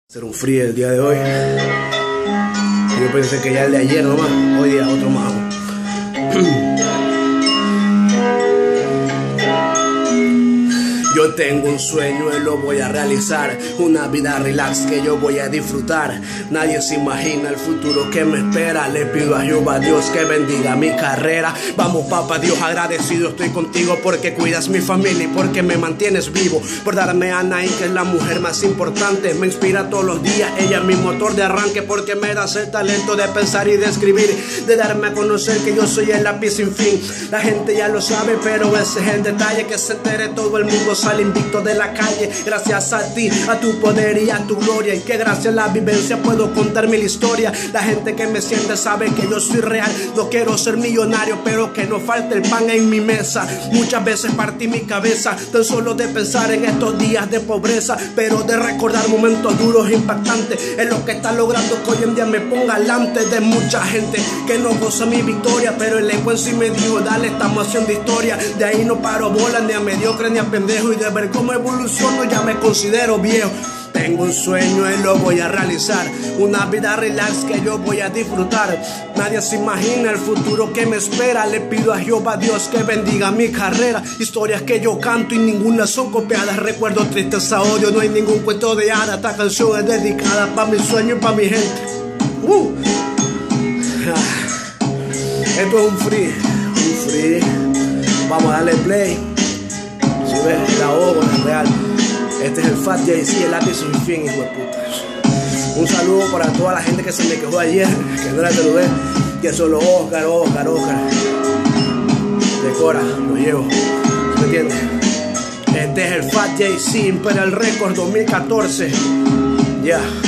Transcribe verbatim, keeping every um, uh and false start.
Hacer un free el día de hoy. Yo pensé que ya el de ayer nomás. Hoy día otro más. Yo tengo un sueño y lo voy a realizar. Una vida relax que yo voy a disfrutar. Nadie se imagina el futuro que me espera. Le pido a Jehová Dios que bendiga mi carrera. Vamos papá Dios, agradecido estoy contigo porque cuidas mi familia y porque me mantienes vivo. Por darme a Anaí, que es la mujer más importante. Me inspira todos los días, ella es mi motor de arranque. Porque me das el talento de pensar y de escribir, de darme a conocer que yo soy el lápiz sin fin. La gente ya lo sabe, pero ese es el detalle, que se entere todo el mundo. Sale invicto de la calle, gracias a ti, a tu poder y a tu gloria. Y que gracias a la vivencia puedo contar mi historia. La gente que me siente sabe que yo soy real. No quiero ser millonario, pero que no falte el pan en mi mesa. Muchas veces partí mi cabeza tan solo de pensar en estos días de pobreza, pero de recordar momentos duros e impactantes. Es lo que está logrando que hoy en día me ponga delante de mucha gente que no goza mi victoria, pero el ego en sí me dijo, dale, estamos haciendo historia. De ahí no paro bola, ni a mediocre ni a pendejo. Y de ver cómo evoluciono ya me considero viejo. Tengo un sueño y lo voy a realizar. Una vida relax que yo voy a disfrutar. Nadie se imagina el futuro que me espera. Le pido a Jehová Dios que bendiga mi carrera. Historias que yo canto y ninguna son copiadas. Recuerdo tristeza, odio, no hay ningún cuento de hadas. Esta canción es dedicada para mi sueño y para mi gente. uh. Esto es un free, un free. Vamos a darle play. Si ves la obra real. Este es el Fat J C, el lápiz sin fin, hijo de puta. Un saludo para toda la gente que se me quejó ayer, que no la saludé, que solo Oscar, Oscar, Oscar. Decora, lo llevo. ¿Me entiendes? Este es el Fat J C, Imperial Records dos mil catorce. Ya. Yeah.